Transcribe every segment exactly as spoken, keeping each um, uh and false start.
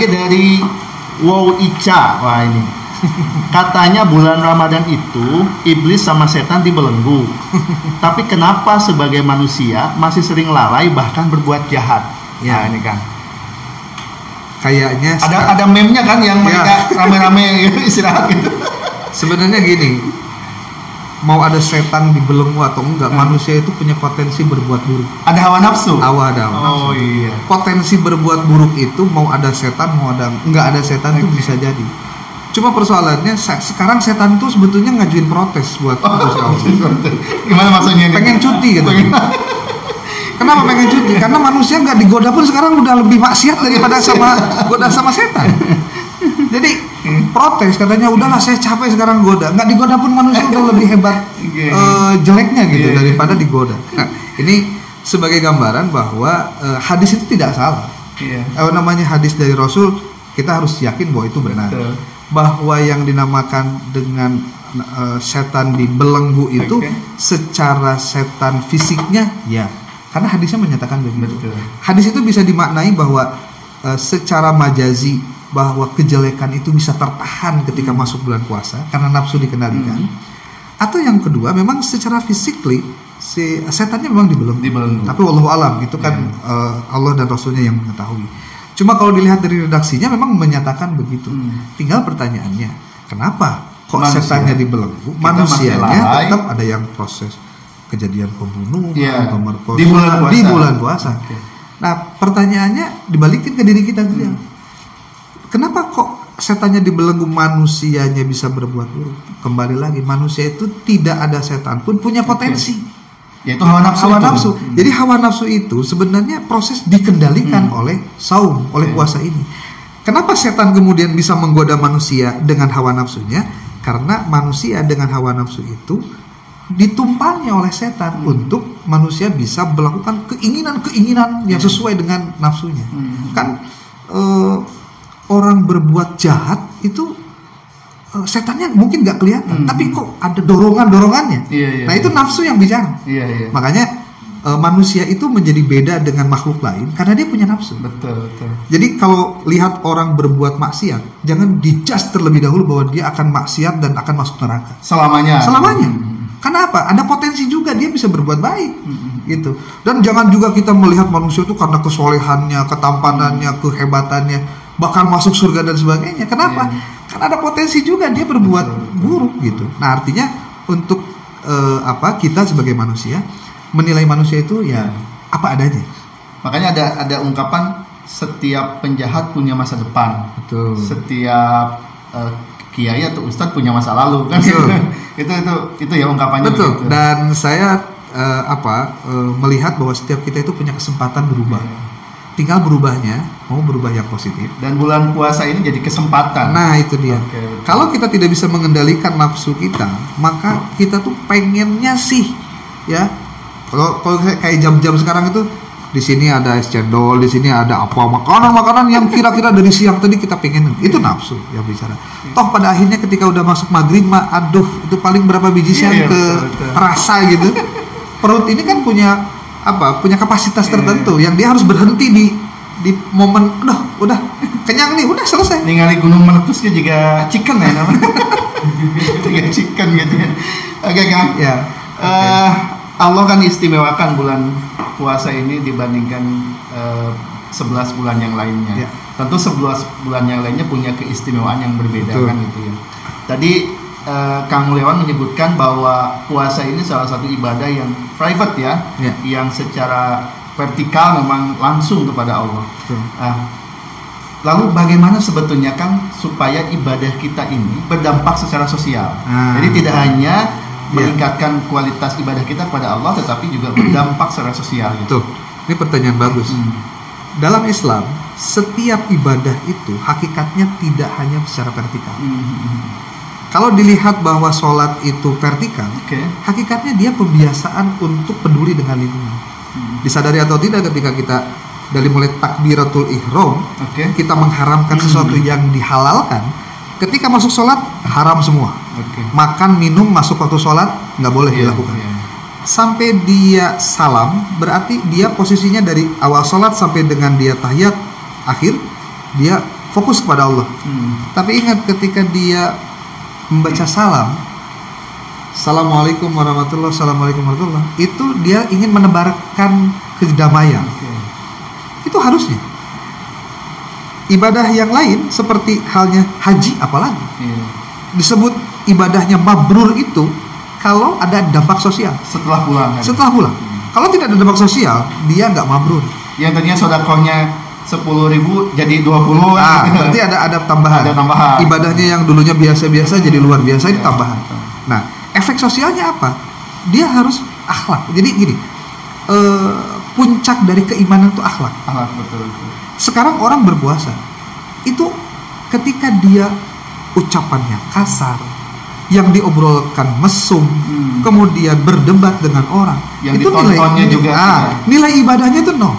lagi dari Wow Ica. Wah ini katanya bulan Ramadan itu iblis sama setan dibelenggu. Tapi kenapa sebagai manusia masih sering lalai bahkan berbuat jahat? Ya, nah, ini kan kayaknya ada ada meme-nya kan yang mereka ya. rame-rame istirahat gitu. Sebenarnya gini, mau ada setan dibelenggu atau enggak, hmm. manusia itu punya potensi berbuat buruk. Ada hawa nafsu. Awa ada hawa oh, nafsu. Iya. Potensi berbuat buruk itu mau ada setan, mau ada enggak ada setan itu okay. bisa jadi. Cuma persoalannya sekarang setan tuh sebetulnya ngajuin protes buat manusia. Oh, gimana maksudnya? Pengen cuti gitu. Kenapa pengen cuti? Karena manusia nggak digoda pun sekarang udah lebih maksiat daripada sama goda sama setan. Jadi protes katanya udahlah saya capek sekarang goda. Nggak digoda pun manusia udah lebih hebat uh, jeleknya gitu yeah. daripada digoda. Nah, ini sebagai gambaran bahwa uh, hadis itu tidak salah. Yeah. Uh, namanya hadis dari Rasul, kita harus yakin bahwa itu benar. Betul. Bahwa yang dinamakan dengan uh, setan dibelenggu itu okay. secara setan fisiknya ya. Karena hadisnya menyatakan begitu. Betul. Hadis itu bisa dimaknai bahwa uh, secara majazi bahwa kejelekan itu bisa tertahan ketika hmm. masuk bulan puasa karena nafsu dikendalikan. Hmm. Atau yang kedua memang secara physically si setannya memang dibelenggu. Dibelenggu. Tapi wallahu alam itu kan hmm. uh, Allah dan Rasulnya yang mengetahui. Cuma kalau dilihat dari redaksinya memang menyatakan begitu. Hmm. Tinggal pertanyaannya, kenapa kok Manusia. setannya dibelenggu? Kita manusianya tetap ada yang proses kejadian pembunuhan, yeah. pemerkosaan di bulan puasa. Di bulan puasa. Okay. Nah, pertanyaannya dibalikin ke diri kita juga. Hmm. Kenapa kok setannya dibelenggu, manusianya bisa berbuat buruk? Kembali lagi, manusia itu tidak ada setan pun punya potensi. Okay. Yaitu hawa nafsu. Hawa nafsu. Hmm. Jadi hawa nafsu itu sebenarnya proses dikendalikan hmm. oleh saum, oleh okay. puasa ini. Kenapa setan kemudian bisa menggoda manusia dengan hawa nafsunya? Karena manusia dengan hawa nafsu itu ditumpangi oleh setan hmm. untuk manusia bisa melakukan keinginan-keinginan yang sesuai dengan nafsunya. Hmm. Kan uh, orang berbuat jahat itu uh, setannya mungkin nggak kelihatan, hmm. tapi kok ada dorongan-dorongannya. Iya, iya, nah itu iya. nafsu yang bicara. Iya, iya. Makanya uh, manusia itu menjadi beda dengan makhluk lain karena dia punya nafsu. Betul, betul. Jadi kalau lihat orang berbuat maksiat, jangan dijudge terlebih dahulu bahwa dia akan maksiat dan akan masuk neraka. Selamanya. Selamanya. Hmm. Kenapa? Ada potensi juga dia bisa berbuat baik, mm-hmm. gitu. Dan jangan juga kita melihat manusia itu karena kesolehannya, ketampanannya, kehebatannya, bakal masuk surga dan sebagainya. Kenapa? Yeah. Karena ada potensi juga dia berbuat betul, buruk, betul. gitu. Nah artinya untuk uh, apa? Kita sebagai manusia menilai manusia itu ya yeah. apa adanya. Makanya ada ada ungkapan setiap penjahat punya masa depan. Betul. Setiap uh, kiai atau ustadz punya masa lalu kan itu itu itu itu ya ungkapannya. Betul. Begitu. Dan saya uh, apa uh, melihat bahwa setiap kita itu punya kesempatan berubah. Hmm. Tinggal berubahnya mau berubah yang positif. Dan bulan puasa ini jadi kesempatan. Nah itu dia. Okay, kalau kita tidak bisa mengendalikan nafsu kita, maka kita tuh pengennya sih ya. Kalau kalau kayak jam-jam sekarang itu di sini ada es cendol, di sini ada apa makanan-makanan yang kira-kira dari siang tadi kita pengen, itu nafsu yang bicara. Toh pada akhirnya ketika udah masuk maghrib, mah aduh itu paling berapa biji siang yeah, ke betul, betul. rasa gitu. Perut ini kan punya apa? Punya kapasitas yeah. tertentu yang dia harus berhenti di di momen, udah udah kenyang nih, udah selesai. Ningali gunung meletusnya juga chicken ya namanya. Juga chicken gitu ya. Oke kan? Ya. Uh, Allah kan istimewakan bulan puasa ini dibandingkan uh, sebelas bulan yang lainnya. Ya. Tentu sebelas bulan yang lainnya punya keistimewaan yang berbeda. Betul. Kan gitu ya. Tadi uh, Kang Mulyawan menyebutkan bahwa puasa ini salah satu ibadah yang private ya, ya. yang secara vertikal memang langsung kepada Allah. Uh, lalu bagaimana sebetulnya Kang supaya ibadah kita ini berdampak secara sosial? Ah. Jadi tidak hanya meningkatkan yeah. kualitas ibadah kita kepada Allah, tetapi juga berdampak secara sosial. Gitu. Tuh, ini pertanyaan bagus. Hmm. Dalam Islam, setiap ibadah itu hakikatnya tidak hanya secara vertikal. Hmm. Kalau dilihat bahwa sholat itu vertikal, okay. hakikatnya dia pembiasaan untuk peduli dengan lingkungan. Hmm. Disadari atau tidak, ketika kita dari mulai takbiratul ihram, okay. kita mengharamkan hmm. sesuatu yang dihalalkan. Ketika masuk sholat haram semua. Okay. Makan, minum, masuk waktu sholat nggak boleh yeah, dilakukan. Yeah. Sampai dia salam, berarti dia posisinya dari awal sholat sampai dengan dia tahiyat akhir, dia fokus kepada Allah. Hmm. Tapi ingat ketika dia membaca salam, Assalamualaikum warahmatullahi Assalamualaikum warahmatullahi, itu dia ingin menebarkan kedamaian. Okay. Itu harusnya. Ibadah yang lain seperti halnya haji apalagi Yeah. disebut ibadahnya mabrur itu kalau ada dampak sosial Setelah pulang kan? setelah pulang. Hmm. Kalau tidak ada dampak sosial, dia nggak mabrur. Yang tadinya sodakohnya sepuluh ribu jadi dua puluh. Ah, berarti ada ada tambahan. Ada tambahan. Ibadahnya yang dulunya biasa-biasa jadi luar biasa, itu Ya, tambahan. betul. Nah, efek sosialnya apa? Dia harus akhlak. Jadi gini, eh, puncak dari keimanan itu akhlak. Ah, betul, betul. Sekarang orang berpuasa itu ketika dia ucapannya kasar, yang diobrolkan mesum, Hmm. kemudian berdebat dengan orang, Yang itu ditontonnya nilai, juga, ah, ya. nilai ibadahnya itu nol.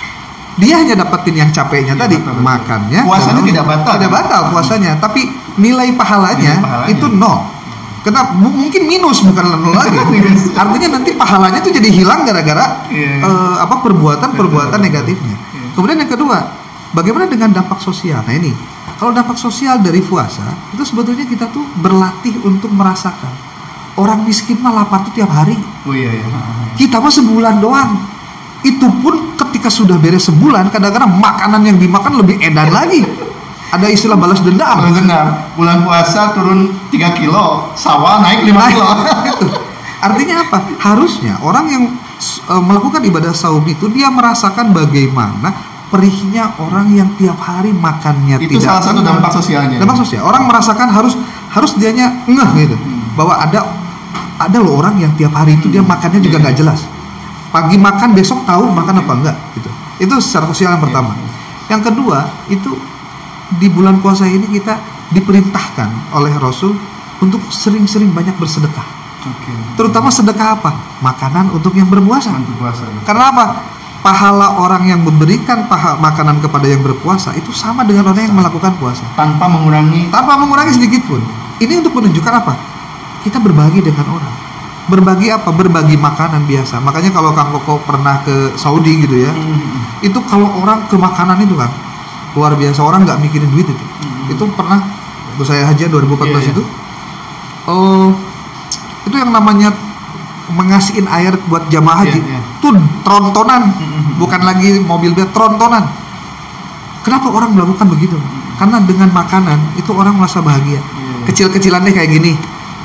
Dia hanya dapetin yang capeknya Ya, tadi, betul, betul. makannya, Puasanya dan- tidak batal. tidak batal puasanya, tapi nilai pahalanya, Nilai pahalanya. itu nol. Kenapa? M- mungkin minus bukan nol lagi. Artinya nanti pahalanya tuh jadi hilang gara-gara Iya. eh, apa perbuatan-perbuatan Betul, betul. negatifnya. Iya. Kemudian yang kedua, bagaimana dengan dampak sosial? Nah ini, kalau dampak sosial dari puasa itu sebetulnya kita tuh berlatih untuk merasakan orang miskin mah lapar tuh tiap hari. Oh iya ya. Kita mah sebulan doang. Itu pun ketika sudah beres sebulan, kadang-kadang makanan yang dimakan lebih edan lagi. Ada istilah balas dendam. Benar. Bulan puasa turun tiga kilo, sawah naik lima kilo. Gitu. Artinya apa? Harusnya orang yang e, melakukan ibadah saum itu dia merasakan bagaimana perihnya orang yang tiap hari makannya Itu tidak salah satu tenang. dampak sosialnya. Dampak sosial. Orang merasakan harus harus dianya ngeh gitu. Hmm. Bahwa ada ada loh orang yang tiap hari itu dia makannya juga Iya. nggak jelas. Pagi makan, besok tahu makan apa enggak gitu. Itu secara sosial yang pertama. Iya. Yang kedua, itu di bulan puasa ini kita diperintahkan oleh Rasul untuk sering-sering banyak bersedekah. Oke. Terutama sedekah apa? Makanan untuk yang berpuasa. Untuk puasa. Karena apa? Pahala orang yang memberikan paha makanan kepada yang berpuasa itu sama dengan orang yang melakukan puasa, Tanpa mengurangi. tanpa mengurangi sedikit pun. Ini untuk menunjukkan apa? Kita berbagi dengan orang. Berbagi apa? Berbagi makanan biasa. Makanya kalau Kang Koko pernah ke Saudi gitu ya, Hmm. itu kalau orang ke makanan itu kan luar biasa, orang nggak mikirin duit itu. Hmm. Itu pernah waktu saya haji dua ribu empat belas Iya, iya. itu, oh itu yang namanya mengasihin air buat jamaah haji, Iya, iya. tuh trontonan, Hmm. bukan lagi mobil bed, trontonan. Kenapa orang melakukan begitu? Karena dengan makanan itu orang merasa bahagia. Iya. Kecil-kecilannya kayak gini,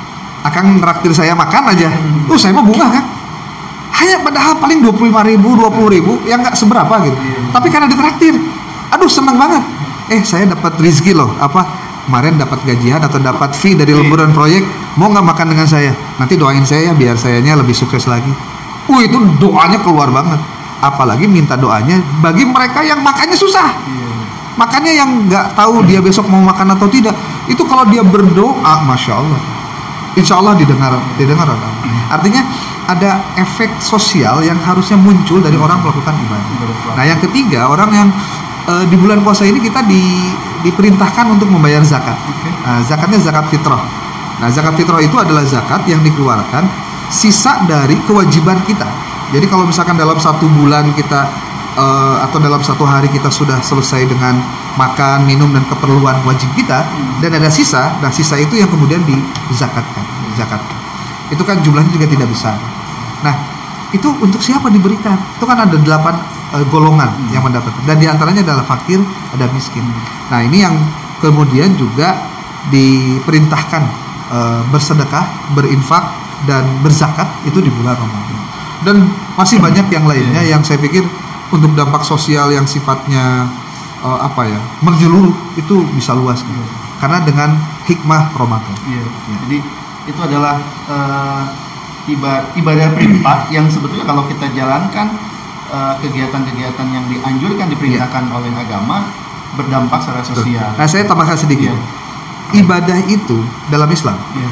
Akang nraktir saya makan aja, Hmm. tuh saya mah bunga kan. Hanya padahal paling dua puluh lima ribu, dua puluh ribu, yang nggak seberapa gitu. Iya. Tapi karena ditraktir, aduh seneng banget. Eh saya dapat rezeki loh, apa kemarin dapat gajian atau dapat fee dari Iya. lemburan proyek, mau nggak makan dengan saya? Nanti doain saya ya biar sayanya lebih sukses lagi. Uh itu doanya keluar banget. Apalagi minta doanya bagi mereka yang makannya susah. Iya. Makannya yang nggak tahu dia besok mau makan atau tidak. Itu kalau dia berdoa, masya Allah, insya Allah didengar, didengar Allah. Artinya ada efek sosial yang harusnya muncul dari orang melakukan ibadah. Nah yang ketiga, orang yang e, di bulan puasa ini kita di, diperintahkan untuk membayar zakat. Oke. Nah, zakatnya zakat fitrah. Nah zakat fitrah itu adalah zakat yang dikeluarkan sisa dari kewajiban kita. Jadi kalau misalkan dalam satu bulan kita e, atau dalam satu hari kita sudah selesai dengan makan, minum dan keperluan wajib kita, Hmm. dan ada sisa, nah sisa itu yang kemudian dizakatkan, zakatkan. Itu kan jumlahnya juga tidak besar. Nah, itu untuk siapa diberikan? Itu kan ada delapan e, golongan Hmm. yang mendapatkan, dan diantaranya adalah fakir, ada miskin. Nah, ini yang kemudian juga diperintahkan e, bersedekah, berinfak dan berzakat itu di bulan Ramadan. Dan masih banyak yang lainnya Yeah. yang saya pikir untuk dampak sosial yang sifatnya e, apa ya menyeluruh itu bisa luas gitu. Yeah. Karena dengan hikmah Ramadan. Iya. Jadi itu adalah eh, ibadah ibadah privat yang sebetulnya kalau kita jalankan eh, kegiatan-kegiatan yang dianjurkan diperintahkan oleh agama berdampak secara sosial. Nah, saya tambahkan sedikit. Iya. Ibadah itu dalam Islam Iya.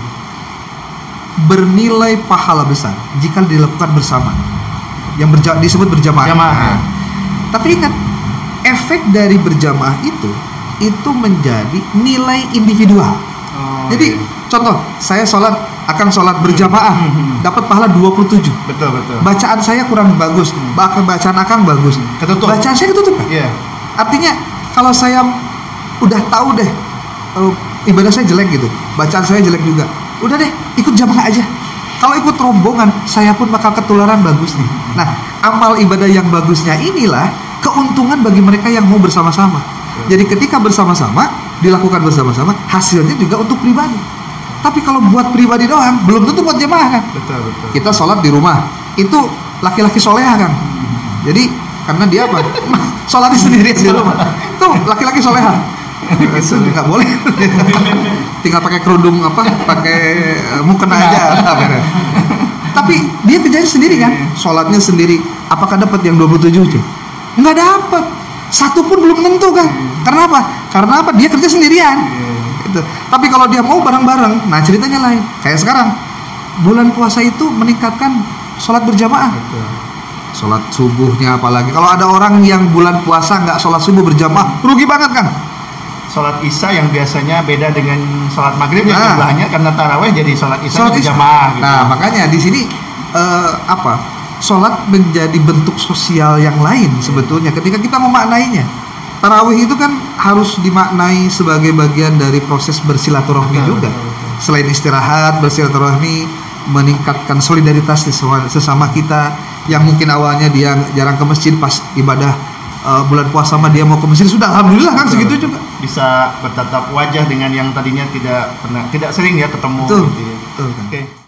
bernilai pahala besar jika dilakukan bersama. Yang berja- disebut berjamaah. Jamaah. Nah, tapi ingat, efek dari berjamaah itu itu menjadi nilai individual. Oh, Jadi iya. contoh, saya sholat akan sholat berjamaah, Hmm. dapat pahala dua puluh tujuh. betul betul. Bacaan saya kurang bagus, bahkan bacaan akang bagus. Ketutup. Bacaan saya ketutup kan? Iya. Artinya kalau saya udah tahu deh uh, ibadah saya jelek gitu, bacaan saya jelek juga, udah deh ikut jamaah aja. Kalau ikut rombongan, saya pun bakal ketularan bagus nih. Nah, amal ibadah yang bagusnya inilah keuntungan bagi mereka yang mau bersama-sama. Jadi ketika bersama-sama, dilakukan bersama-sama, hasilnya juga untuk pribadi. Tapi kalau buat pribadi doang, belum tentu buat jemaah kan. Betul, betul. Kita sholat di rumah, itu laki-laki soleha kan. Jadi karena dia apa? Sholatnya sendiri di rumah. Tuh laki-laki soleha. Itu nggak boleh. Tinggal pakai kerudung apa? Pakai mukena aja. Tapi dia kerjanya sendiri kan, sholatnya sendiri. Apakah dapat yang dua puluh tujuh jam? Nggak dapat. Satu pun belum tentu kan. Karena apa? Karena apa? Dia kerja sendirian. Gitu. Tapi kalau dia mau bareng-bareng, nah ceritanya lain. Kayak sekarang, bulan puasa itu meningkatkan sholat berjamaah. Sholat subuhnya apalagi. Kalau ada orang yang bulan puasa nggak sholat subuh berjamaah, rugi banget kan? Sholat isya yang biasanya beda dengan sholat maghrib ya nah, jumlahnya, karena taraweh jadi sholat isya sholat berjamaah. Gitu. Nah makanya di sini uh, apa? Sholat menjadi bentuk sosial yang lain sebetulnya ketika kita memaknainya. Tarawih itu kan harus dimaknai sebagai bagian dari proses bersilaturahmi betul, juga. Betul, betul. Selain istirahat, bersilaturahmi, meningkatkan solidaritas sesama kita yang mungkin awalnya dia jarang ke masjid, pas ibadah uh, bulan puasa sama dia mau ke masjid, sudah alhamdulillah kan betul, segitu juga. Bisa bertatap wajah dengan yang tadinya tidak pernah tidak sering ya ketemu. Betul. Gitu ya. Betul kan. Oke.